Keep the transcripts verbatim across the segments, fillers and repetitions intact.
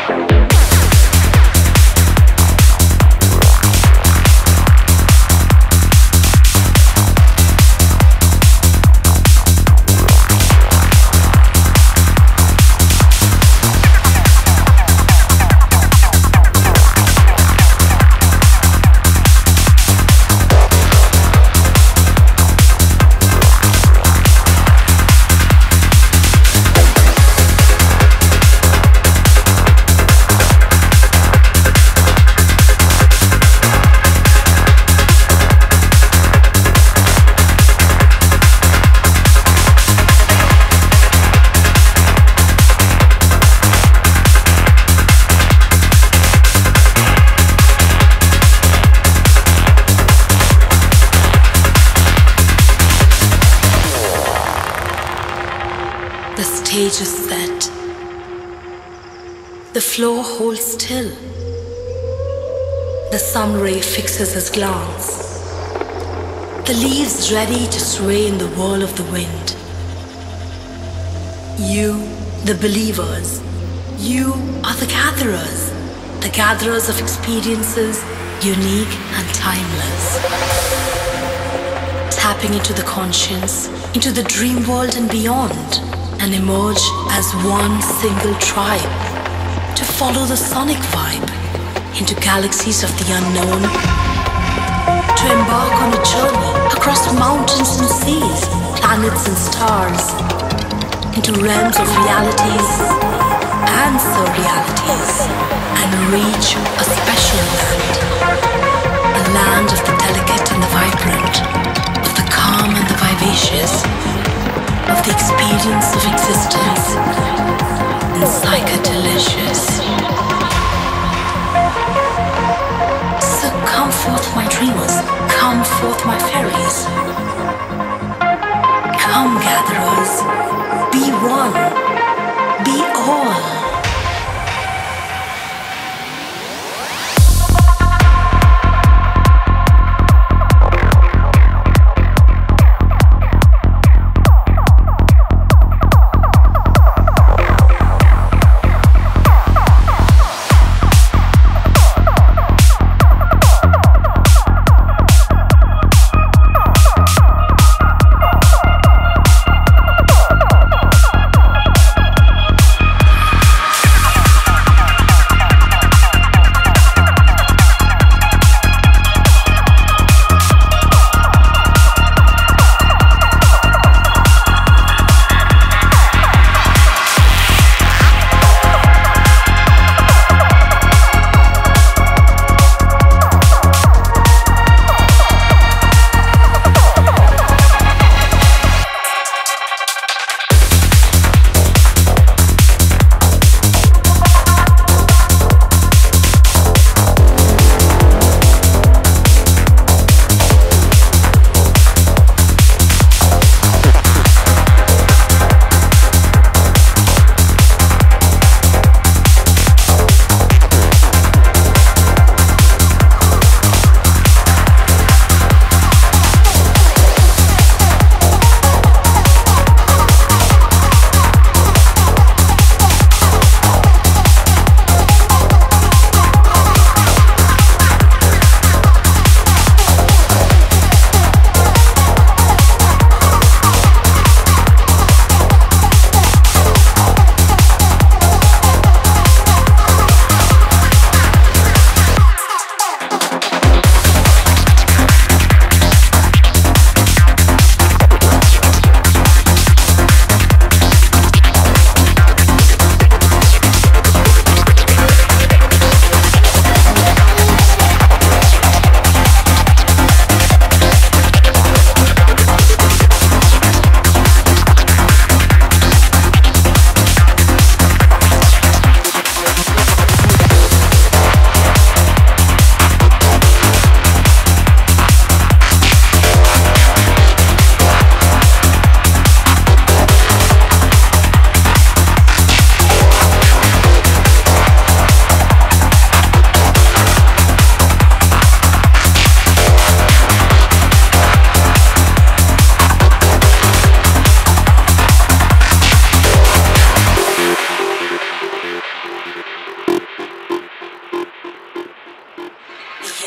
stage is set. The floor holds still. The sun ray fixes his glance. The leaves ready to sway in the whirl of the wind. You, the believers, you are the gatherers, the gatherers of experiences, unique and timeless. Tapping into the conscience, into the dream world and beyond, and emerge as one single tribe to follow the sonic vibe into galaxies of the unknown, to embark on a journey across mountains and seas, planets and stars, into realms of realities and surrealities, and reach a special land, a land of the delicate and the vibrant, of the calm and the vivacious, of the experience of existence, and psychodelicious. So come forth, my dreamers, come forth, my fairies. Come, gatherers, be one, be all.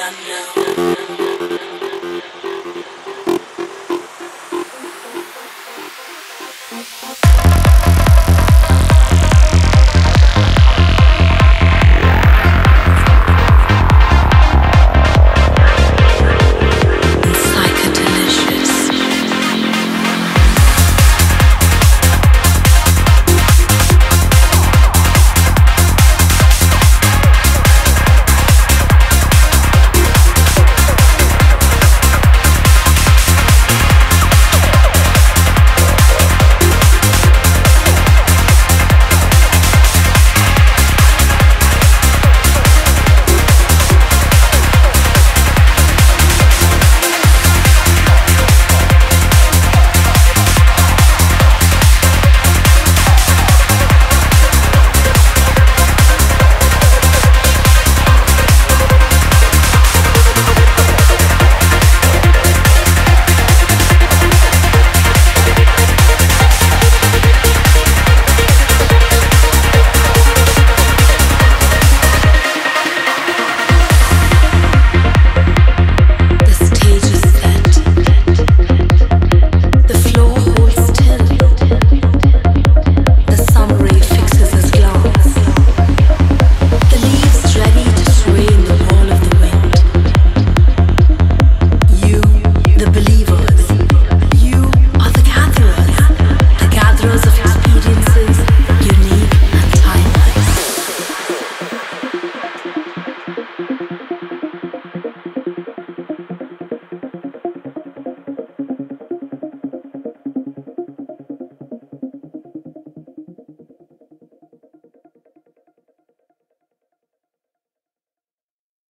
unknown.